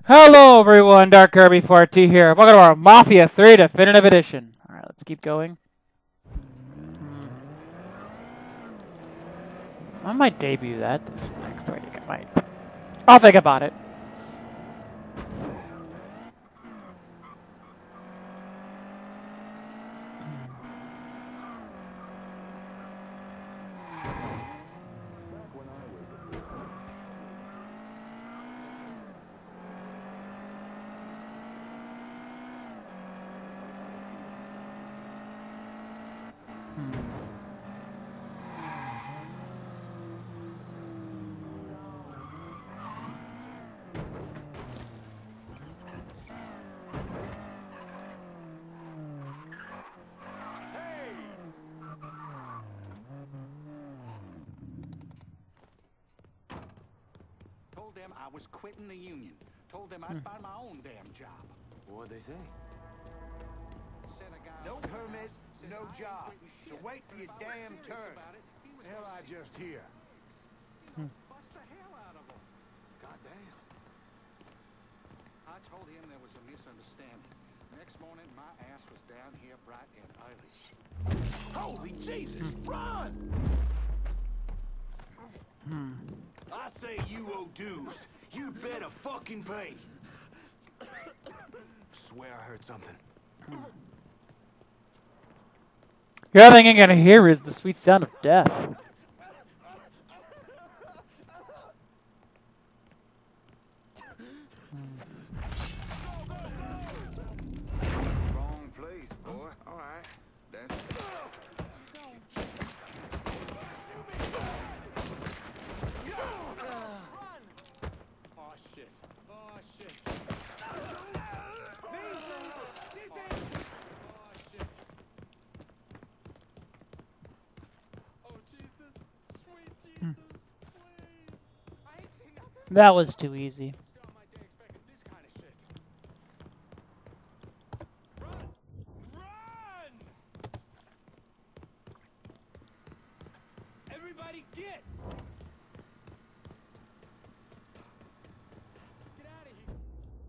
Hello everyone, Dark Kirby 4T here. Welcome to our Mafia 3 Definitive Edition. Alright, let's keep going. I might debut that this next week. I might. I'll think about it. Told them I was quitting the union. Told them I'd find my own damn job. What'd they say? Said a guy No permit, no job. So shit. wait for your damn turn. Hell, I just hear. Bust the hell out of him. Goddamn. I told him there was a misunderstanding. Next morning, my ass was down here bright and early. Holy Jesus! Run! I say you owe dues. You better fucking pay. Swear I heard something. The other thing you're gonna hear is the sweet sound of death. Wrong place, boy. All right. That's... Oh, shit. Oh, shit. That was too easy. Everybody get! Get out of here.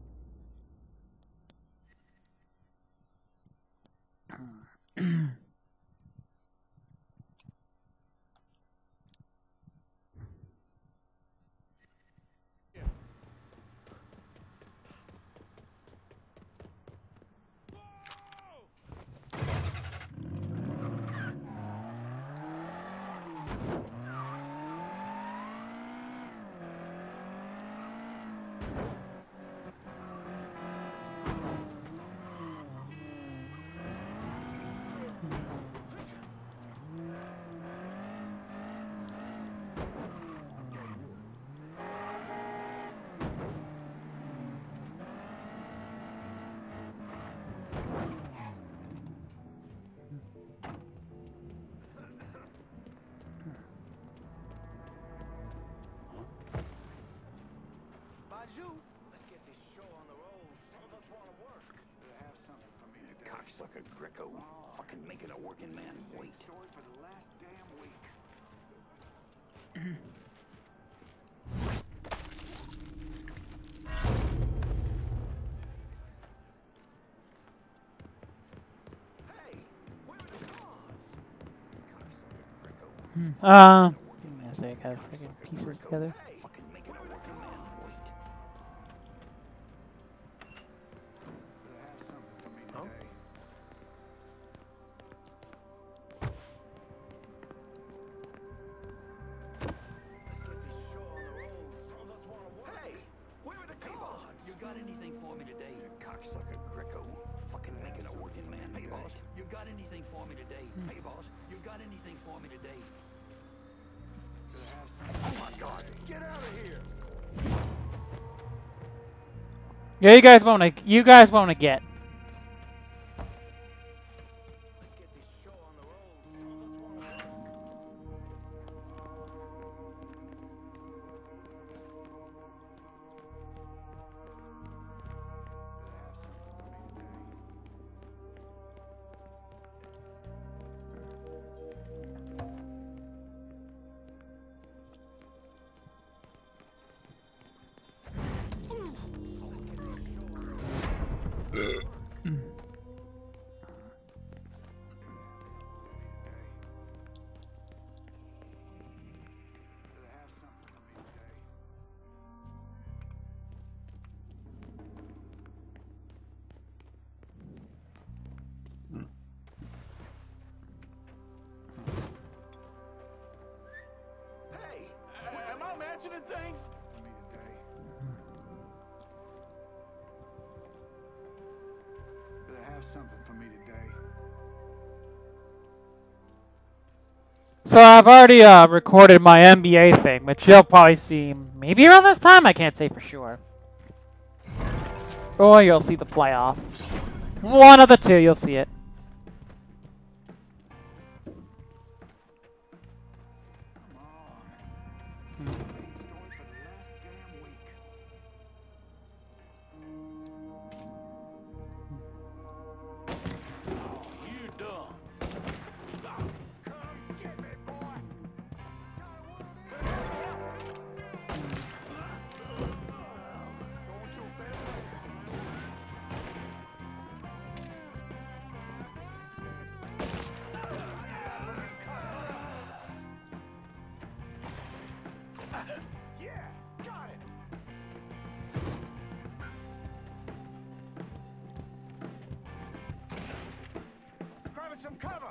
Let's get this show on the road. Some of us want to work. They have something for me today. Cocksucker Greco. Fucking making a working man wait. Story for the last damn week. Hey, where are the cards? Cocksucker Greco. Give me a sec. I have freaking pieces together. Hey, Fucking making a working man wait. They have something for me today. let's get this show on the road. Some of us want to work. Hey, where are the cards? You got anything for me today? Cocksucker Greco. Fucking making a working man Hey, boss. wait. You got anything for me today? Hey, boss. You got anything for me today? They have something. Oh my God! Get out of here! Yeah, you guys wanna get. Let's get this show on the road. Some of us want to work. for me today. So I've already recorded my NBA thing, which you'll probably see maybe around this time. I can't say for sure. Or you'll see the playoff. One of the two, you'll see it. Some cover.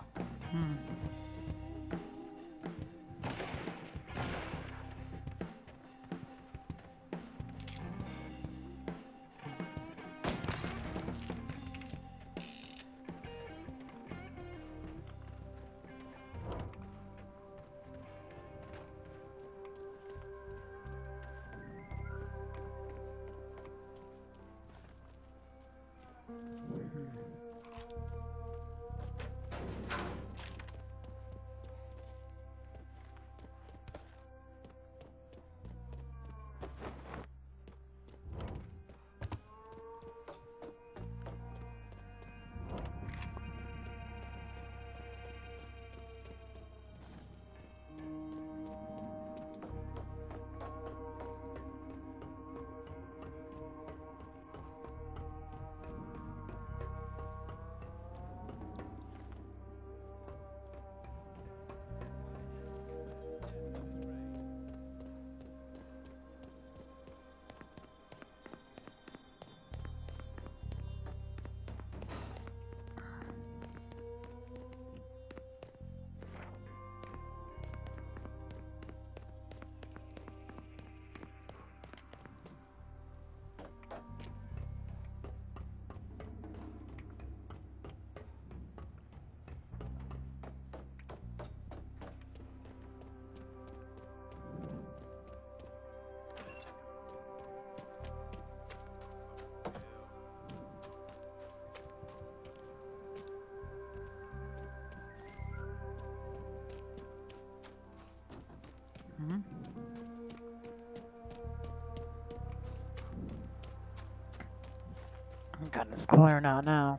Goodness, clearing out now.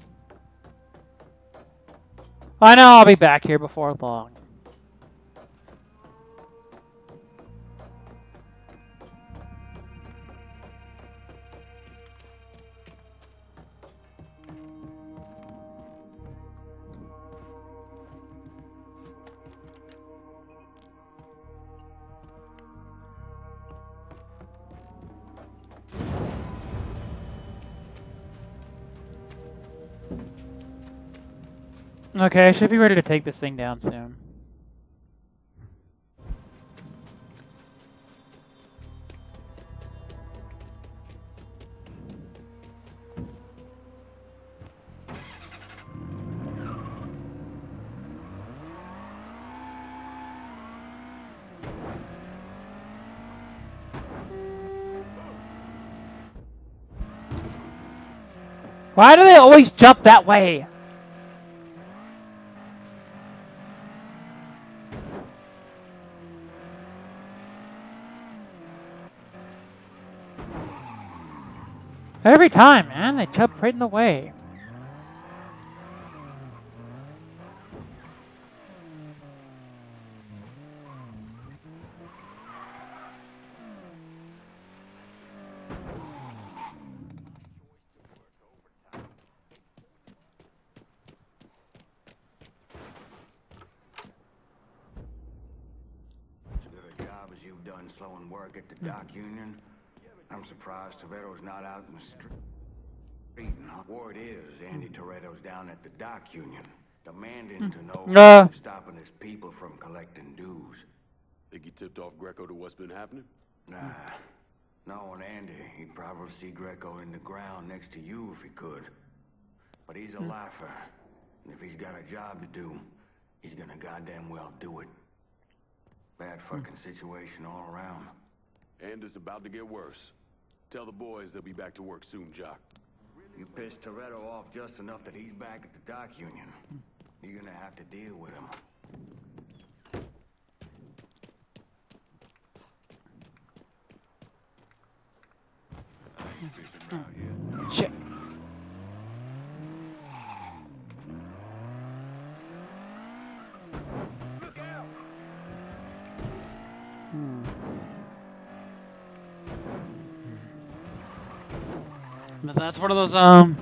I know I'll be back here before long. Okay, I should be ready to take this thing down soon. Why do they always jump that way? Every time, man, they jump right in the way. As good a job as you've done slowing work at the dock union, I'm surprised Turetto's not out in the street. Word is, Andy Turetto's down at the dock union, demanding to know who's stopping his people from collecting dues. Think he tipped off Greco to what's been happening? Nah. Knowing Andy, he'd probably see Greco in the ground next to you if he could. But he's a lifer. And if he's got a job to do, he's gonna goddamn well do it. Bad fucking situation all around. And it's about to get worse. Tell the boys they'll be back to work soon, Jock. You pissed Turetto off just enough that he's back at the dock union. You're gonna have to deal with him. Shit. Look out! But that's one of those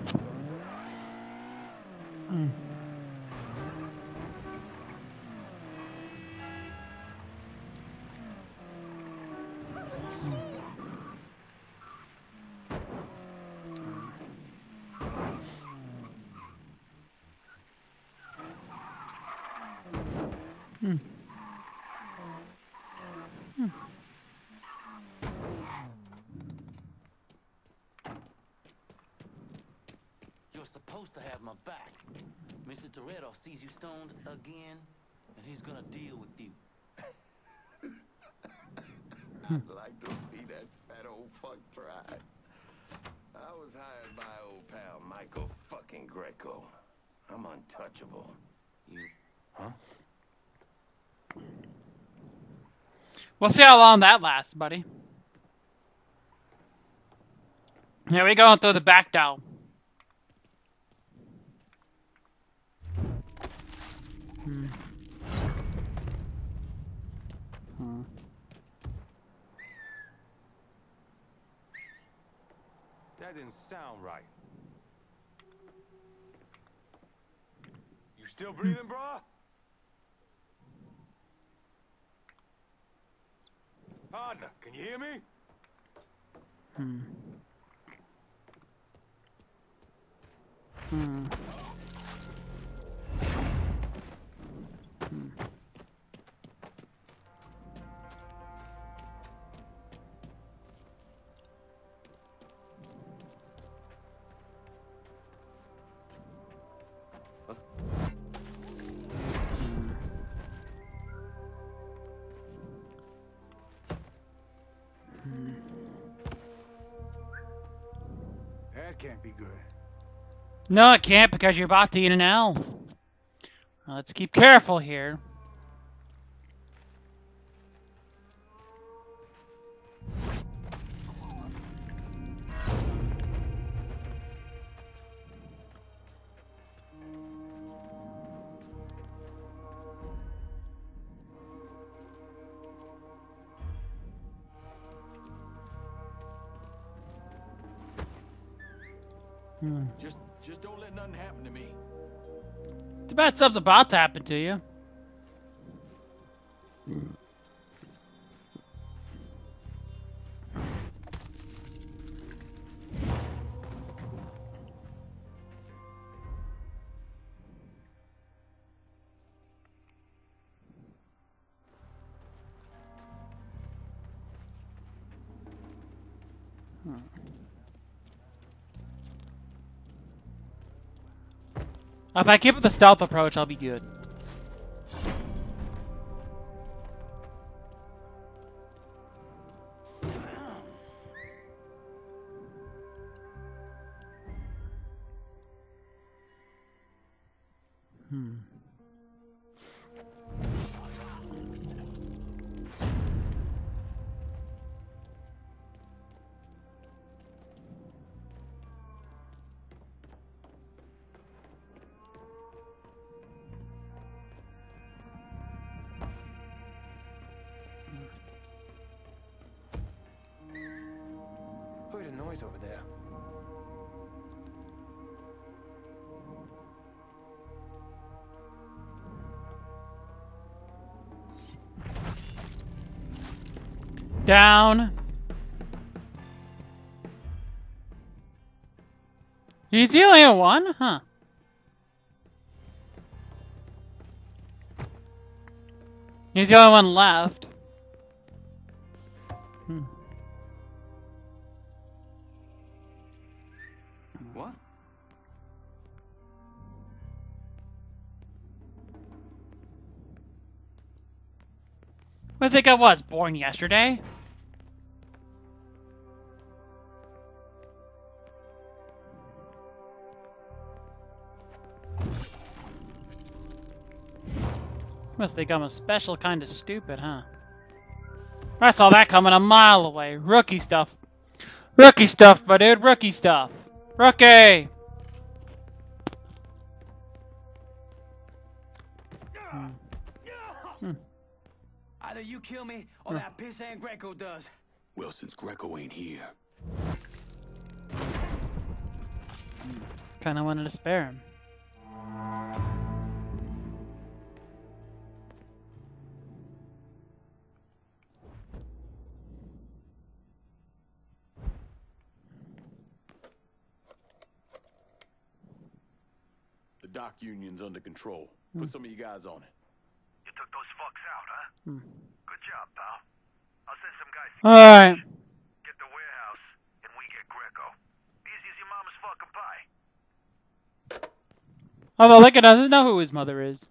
You're supposed to have my back. Mr. Turetto sees you stoned again, and he's gonna deal with you. I'd like to see that fat old fuck try. I was hired by old pal Michael fucking Greco. I'm untouchable. You... we'll see how long that lasts, buddy. Here we going through the back door. That didn't sound right. You still breathing, brah? Partner, can you hear me? That can't be good. No, it can't because you're about to eat an L. Let's keep careful here. Just don't let nothing happen to me. Too bad something's about to happen to you. If I keep with the stealth approach, I'll be good. Heard a noise over there. Down. He's the only one? Huh. He's the only one left. What? I think I was born yesterday. Must think I'm a special kind of stupid, huh? I saw that coming a mile away. Rookie stuff. Rookie stuff, my dude. Rookie stuff. Rookie! Either you kill me, or that pissant Greco does. Well, since Greco ain't here. Kinda wanted to spare him. The dock union's under control. Put some of you guys on it. You took those fucks out, huh? Good job, pal. I'll send some guys to Alright. get the warehouse, and we get Greco. Easy as your mama's fucking pie. Although Lincoln doesn't know who his mother is.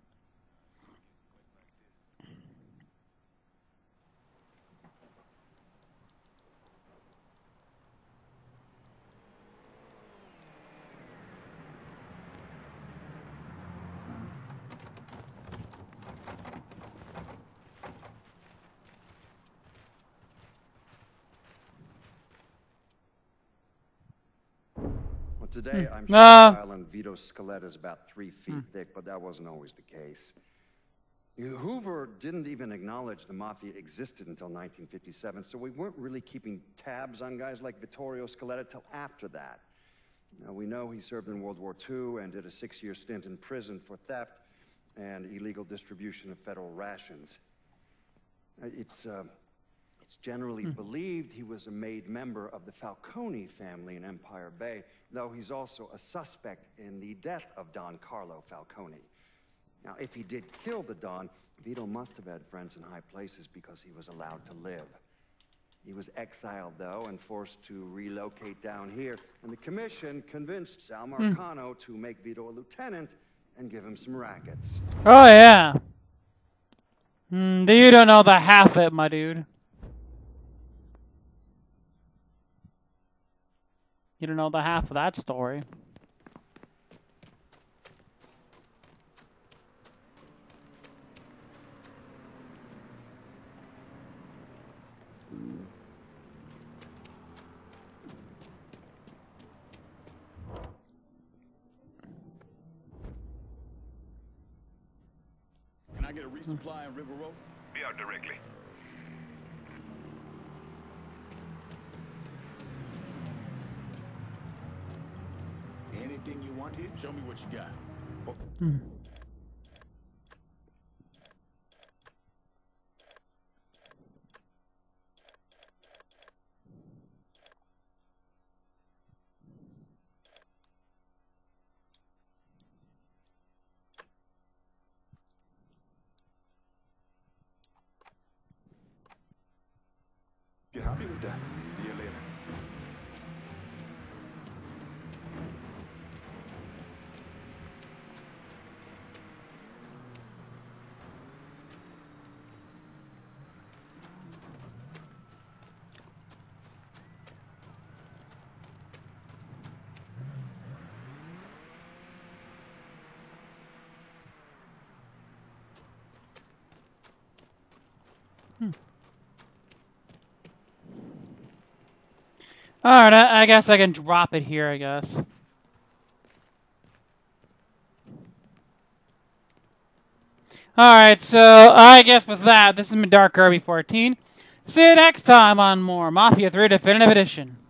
Today, I'm sure Island Vito's skeleton is about 3 feet thick, but that wasn't always the case. Hoover didn't even acknowledge the Mafia existed until 1957, so we weren't really keeping tabs on guys like Vittorio Scaletta till after that. Now, we know he served in World War II and did a 6-year stint in prison for theft and illegal distribution of federal rations. It's generally believed he was a made member of the Falcone family in Empire Bay, though he's also a suspect in the death of Don Carlo Falcone. Now, if he did kill the Don, Vito must have had friends in high places because he was allowed to live. He was exiled, though, and forced to relocate down here, and the commission convinced Sal Marcano to make Vito a lieutenant and give him some rackets. Oh, yeah. You don't know the half of it, my dude. You don't know the half of that story. Can I get a resupply in River Road? Be out directly. Anything you want here? Show me what you got. You're happy with that? See you later. Alright, I guess I can drop it here, I guess. Alright, so I guess with that, this has been Dark Kirby 14. See you next time on more Mafia 3 Definitive Edition.